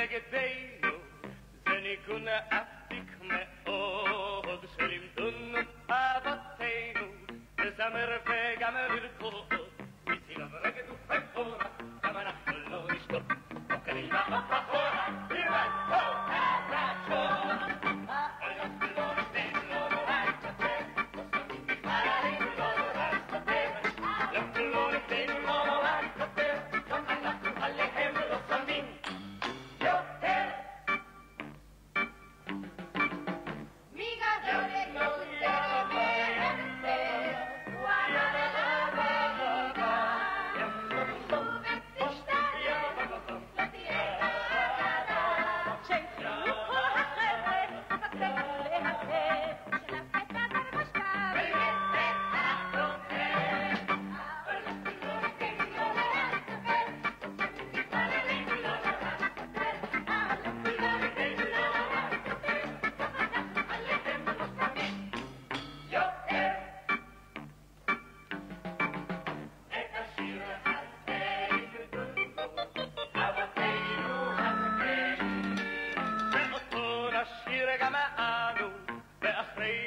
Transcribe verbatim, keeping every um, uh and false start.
נגדנו, זה ניגון עתיק מאוד, שלימדונו אבותינו, לזמר וגם לרקוד, מסילה ורקד ופחורה, גם אנחנו לא נשתוק, לא קדימה עוד פחורה, תראה פה, תראה העולם כולו נגדנו, לא להתפטר, לא שמים בכלל עלינו, לא להתפטר, העולם כולו נגדנו, לא להתפטר, גם אנחנו עליהם לא שמים יותר. מי גדול יותר ויותר, וואלה לבגה, ימותו ותשתהיה, לא תהיה אגדה, שיחיו כל החבר'ה, פקד להקת, שלהקת הרמשקה, ויצאת החומר, העולם כולו נגדנו לא להתפטר, בכלל עלינו לא להתפטר, העולם כולו נגדנו לא להתפטר, גם אנחנו עליהם לא שמים יותר. את השיר הזה יקדמו אבותינו הזקנים, ואותו נשיר גם אנו, ואחרי